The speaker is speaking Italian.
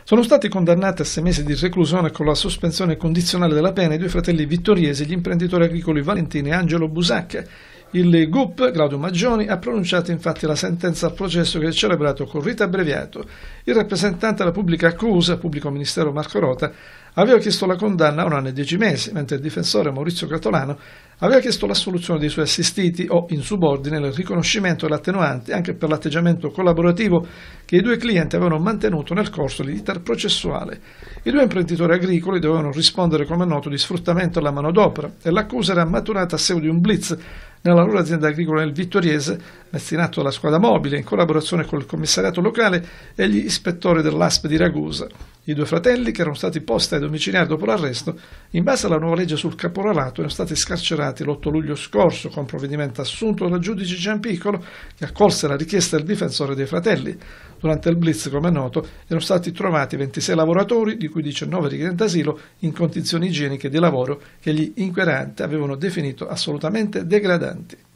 Sono stati condannati a 6 mesi di reclusione con la sospensione condizionale della pena i due fratelli vittoriesi, gli imprenditori agricoli Valentino e Angelo Busacca. Il GUP, Claudio Maggioni, ha pronunciato infatti la sentenza al processo che è celebrato con rito abbreviato. Il rappresentante della pubblica accusa, pubblico ministero Marco Rota, aveva chiesto la condanna a 1 anno e 10 mesi, mentre il difensore Maurizio Catolano aveva chiesto l'assoluzione dei suoi assistiti o in subordine il riconoscimento dell'attenuante anche per l'atteggiamento collaborativo che i due clienti avevano mantenuto nel corso dell'iter processuale. I due imprenditori agricoli dovevano rispondere, come è noto, di sfruttamento alla manodopera e l'accusa era maturata a seguito di un blitz nella loro azienda agricola nel Vittoriese, messo in atto dalla squadra mobile in collaborazione con il commissariato locale e gli ispettori dell'ASP di Ragusa. I due fratelli, che erano stati posti ai domiciliari dopo l'arresto, in base alla nuova legge sul caporalato, erano stati scarcerati l'8 luglio scorso con provvedimento assunto dalla giudice Gianpiccolo, che accolse la richiesta del difensore dei fratelli. Durante il blitz, come è noto, erano stati trovati 26 lavoratori, di cui 19 richiedenti asilo, in condizioni igieniche di lavoro che gli inquirenti avevano definito assolutamente degradanti.